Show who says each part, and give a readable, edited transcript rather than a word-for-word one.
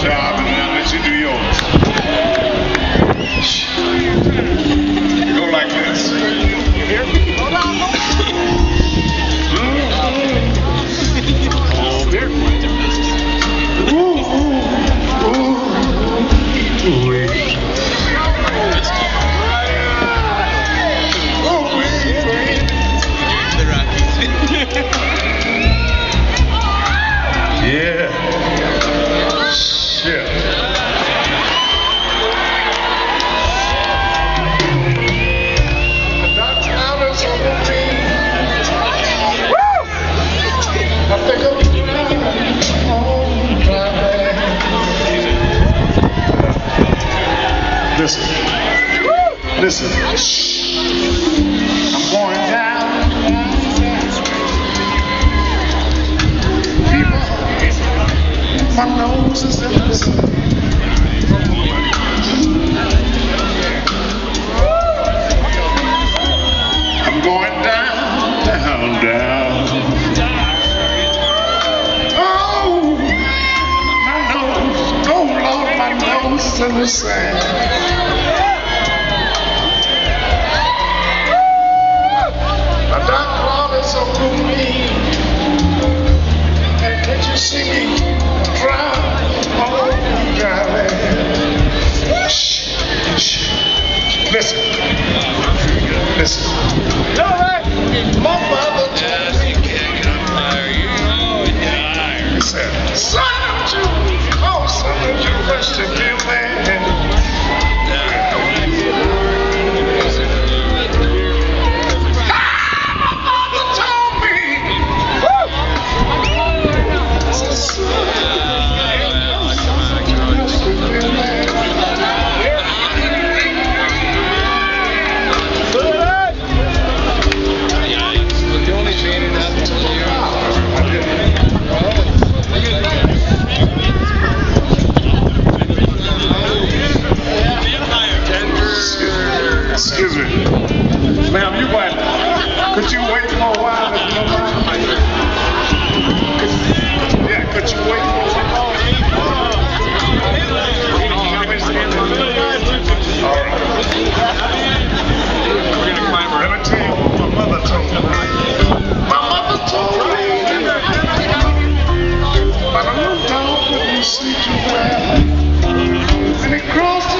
Speaker 1: job and I'll let you do yours. Go like this.
Speaker 2: Hold on.
Speaker 1: Yeah. Shit. Listen. Listen. I'm going down. People, my nose is in the sun. I'm going down, down, down. Oh, my nose, oh Lord, my nose is in the sand. My doctor always so good to me. And can't you see me drive? Oh, driving. Shh. Listen. Listen. My mother told me. He said, son, don't you rush to kill man. Excuse me. Ma'am, you might. Could you wait for a while if you don't mind? Yeah, could you wait for a while? All right. We're going to climb her. Let me tell you what my mother told me. My mother told me about a little dog that you see too well. And it crossed